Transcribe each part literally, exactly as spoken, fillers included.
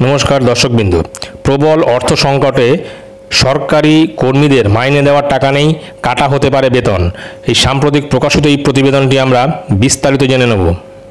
নমস্কার দর্শকবৃন্দ। প্রবল অর্থ সংকটে সরকারি কর্মীদের মাইনে দেওয়ার টাকা নেই, কাটা হতে পারে বেতন। এই সাম্প্রতিক প্রকাশিত এই প্রতিবেদনটি আমরা বিস্তারিত জেনে নেব।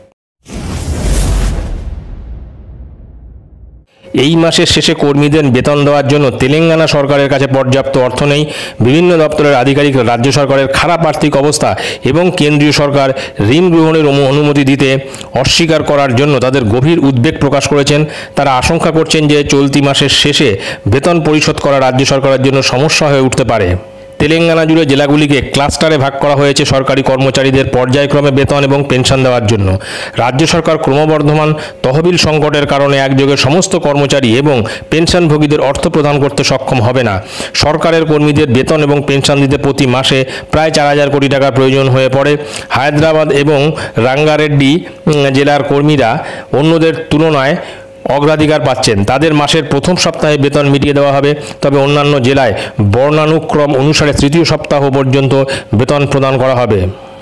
এই মাসের শেষে কর্মীদের বেতন দেওয়ার জন্য তেলেঙ্গানা সরকারের কাছে পর্যাপ্ত অর্থ নেই। বিভিন্ন দপ্তরের আধিকারিক রাজ্য সরকারের খারাপ আর্থিক অবস্থা এবং কেন্দ্রীয় সরকার ঋণ গ্রহণের অনুমতি দিতে অস্বীকার করার জন্য তাদের গভীর উদ্বেগ প্রকাশ করেছেন। তারা আশঙ্কা করছেন যে চলতি মাসের শেষে বেতন পরিশোধ করা রাজ্য সরকারের জন্য সমস্যা হয়ে উঠতে পারে। তেলেঙ্গানা জুড়ে জেলাগুলিকে ক্লাস্টারে ভাগ করা হয়েছে সরকারি কর্মচারীদের পর্যায়ক্রমে বেতন এবং পেনশন দেওয়ার জন্য। রাজ্য সরকার ক্রমবর্ধমান তহবিল সংকটের কারণে একযোগে সমস্ত কর্মচারী এবং পেনশনভোগীদের অর্থ প্রদান করতে সক্ষম হবে না। সরকারের কর্মীদের বেতন এবং পেনশন দিতে প্রতি মাসে প্রায় চার হাজার কোটি টাকার প্রয়োজন হয়ে পড়ে। হায়দ্রাবাদ এবং রাঙ্গারেড্ডি জেলার কর্মীরা অন্যদের তুলনায় অগ্রাধিকার পাচ্ছেন। তাদের মাসের প্রথম সপ্তাহে বেতন মিটিয়ে দেওয়া হবে, তবে অন্যান্য জেলায় বর্ণানুক্রম অনুসারে তৃতীয় সপ্তাহ পর্যন্ত বেতন প্রদান করা হবে।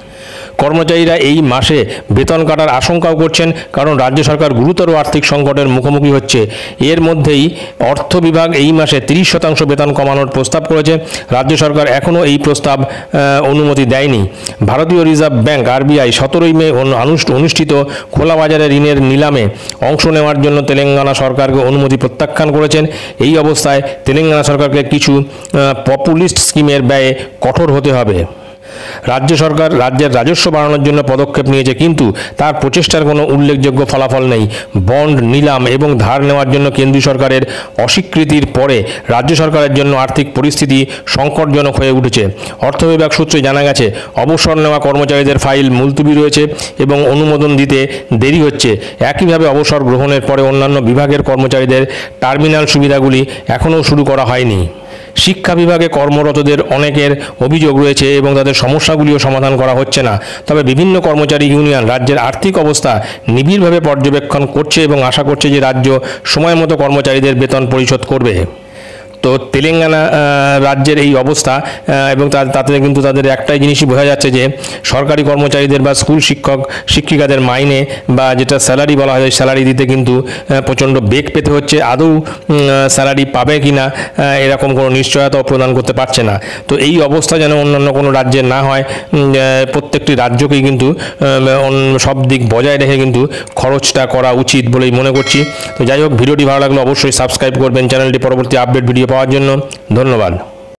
কর্মচারীরা এই মাসে বেতন কাটার আশঙ্কাও করছেন, কারণ রাজ্য সরকার গুরুতর আর্থিক সংকটের মুখোমুখি হচ্ছে। এর মধ্যেই অর্থ বিভাগ এই মাসে তিরিশ শতাংশ বেতন কমানোর প্রস্তাব করেছে। রাজ্য সরকার এখনও এই প্রস্তাব অনুমতি দেয়নি। ভারতীয় রিজার্ভ ব্যাংক আরবিআই সতেরোই মে অনুষ্ঠিত খোলা বাজারে ঋণের নিলামে অংশ নেওয়ার জন্য তেলেঙ্গানা সরকারকে অনুমতি প্রত্যাখ্যান করেছেন। এই অবস্থায় তেলেঙ্গানা সরকারকে কিছু পপুলিস্ট স্কিমের ব্যয়ে কঠোর হতে হবে। রাজ্য সরকার রাজ্যের রাজস্ব বাড়ানোর জন্য পদক্ষেপ নিয়েছে, কিন্তু তার প্রচেষ্টার কোনো উল্লেখযোগ্য ফলাফল নেই। বন্ড নিলাম এবং ধার নেওয়ার জন্য কেন্দ্রীয় সরকারের অস্বীকৃতির পরে রাজ্য সরকারের জন্য আর্থিক পরিস্থিতি সংকটজনক হয়ে উঠেছে। অর্থ বিভাগ সূত্রে জানা গেছে, অবসর নেওয়া কর্মচারীদের ফাইল মুলতুবি রয়েছে এবং অনুমোদন দিতে দেরি হচ্ছে। একইভাবে অবসর গ্রহণের পরে অন্যান্য বিভাগের কর্মচারীদের টার্মিনাল সুবিধাগুলি এখনও শুরু করা হয়নি। শিক্ষা বিভাগে কর্মরতদের অনেকের অভিযোগ রয়েছে এবং তাদের সমস্যাগুলিও সমাধান করা হচ্ছে না। তবে বিভিন্ন কর্মচারী ইউনিয়ন রাজ্যের আর্থিক অবস্থা নিবিড়ভাবে পর্যবেক্ষণ করছে এবং আশা করছে যে রাজ্য সময় মতো কর্মচারীদের বেতন পরিশোধ করবে। তো তেলেঙ্গানা রাজ্যের এই অবস্থা এবং তাতে কিন্তু তাদের একটাই জিনিসই বোঝা যাচ্ছে যে সরকারি কর্মচারীদের বা স্কুল শিক্ষক শিক্ষিকাদের মাইনে বা যেটা স্যালারি বলা হয়, স্যালারি দিতে কিন্তু প্রচণ্ড বেগ পেতে হচ্ছে। আদৌ স্যালারি পাবে কি না এরকম কোনো নিশ্চয়তাও প্রদান করতে পারছে না। তো এই অবস্থা যেন অন্যান্য কোনো রাজ্যের না হয়, প্রত্যেকটি রাজ্যকেই কিন্তু সব দিক বজায় রেখে কিন্তু খরচটা করা উচিত বলেই মনে করছি। তো যাই হোক, ভিডিওটি ভালো লাগলে অবশ্যই সাবস্ক্রাইব করবেন চ্যানেলটি পরবর্তী আপডেট ভিডিও পাওয়ার জন্য। ধন্যবাদ।